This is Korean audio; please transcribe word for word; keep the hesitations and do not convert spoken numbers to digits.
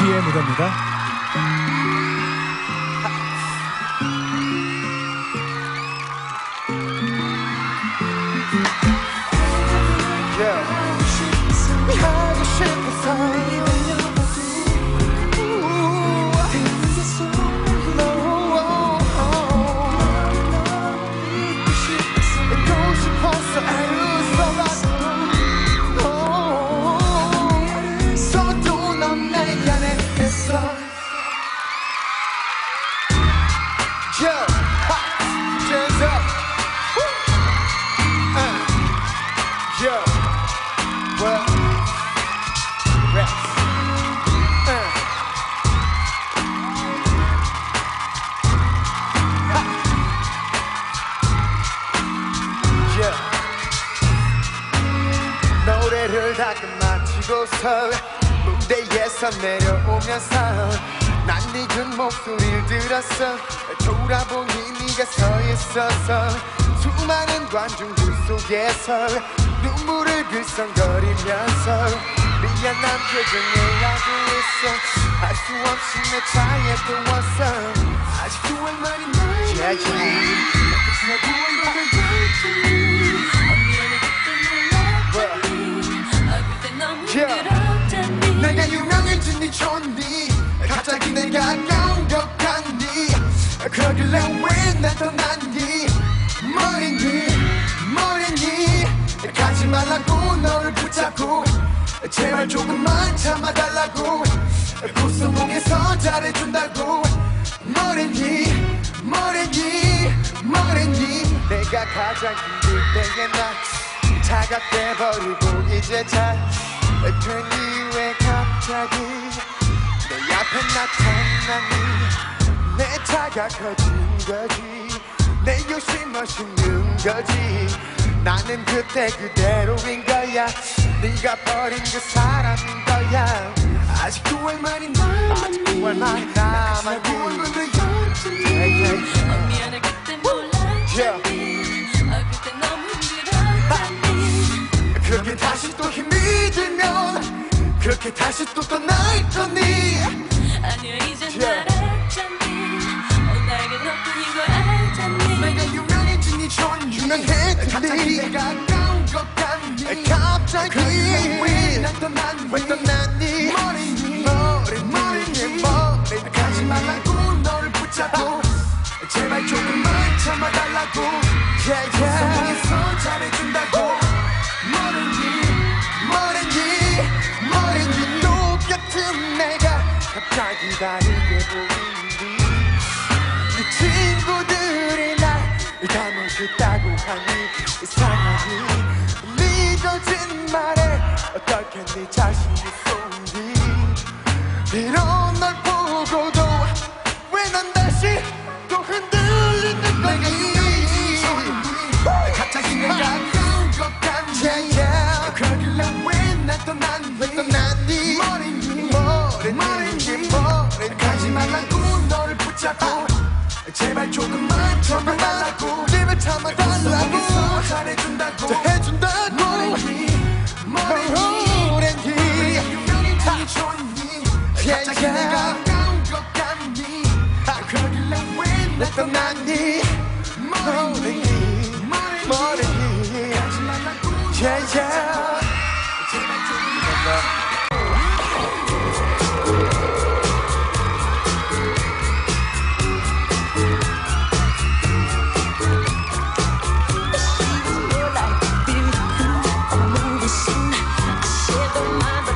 뒤에 무대입니다. 가고 싶어서 노래를 다 끝마치고서 무대에서 내려오면서 난 네 그 목소리를 들었어. 돌아보니 네가 서 있어서 수많은 관중들 속에서 눈물을 글썽거리면서 미안한 표정을 하고 있어. 할 수 없이 내 차에 또 왔어. 아직도 할 말이 많아. yeah, yeah. yeah. 내가 유명해진 네 좋니 갑자기 내가 아까운 것 같니. 그러길래 왜 날 떠났니. 뭐랬니 뭐랬니. 가지 말라고 너를 붙잡고 제발 조금만 참아달라고 구성공에서 잘해준다고. 뭐랬니 뭐랬니 뭐랬니. 내가 가장 힘들 때에 나 차갑돼버리고 이제 잘 괜히 왜 갑자기 내 앞에 나타나니. 내 차가 커진 거지. 내 욕심 멋있는 거지. 나는 그때 그대로인 거야. 네가 버린 그 사람인 거야. 아직도 할 말이 남았니. 아직도 할 말이 남았니. 미안해 그때 몰랐니. 그때 너무 힘들었니. 그렇게 다시 또 힘이 들면 그렇게 다시 또 떠날 거니. 아니야 이젠 알았잖니. 나에게 너뿐인 걸 알잖니. 내가 유명해진 네 좋은 유명해진 갑자기 내가 아까운 것 같니. 갑자기 왜 난 떠났니. 왜 떠났니. 뭐랬니 뭐랬니 뭐랬니. 가지 말라고 너를 붙잡고 제발 조금만 참아달라고. 구성공에서 잘해준다고. 뭐랬니 뭐랬니 뭐랬니. 똑같은 내가 갑자기 다르게 보이니. 네 친구들이 날 닮아줬다고 하니 이상하니. 네 거짓말에 어떻게 네 자신이 쏘니. 이런 널 보고도 왜 난 다시 또 흔들리는 거니. 갑자기 내가 아까운 것 같니. yeah, yeah. 그러길래 왜 날 떠났니. 왜 떠났니. 뭐랬니 뭐랬니 뭐랬니. 가지 말라고 너를 붙잡고 제발 조금만 참아달라고. 제발 참아달라고. 잘해준다고 잘해준다고. 뭐랬니 뭐랬니. 유명해진 좋니. 갑자기 내가 아까운 것 같니. 그러길래 왜 날 떠났니. 뭐랬니 뭐랬니. 가지 말라고. yeah, yeah. 제발 조금만. I shared the mind.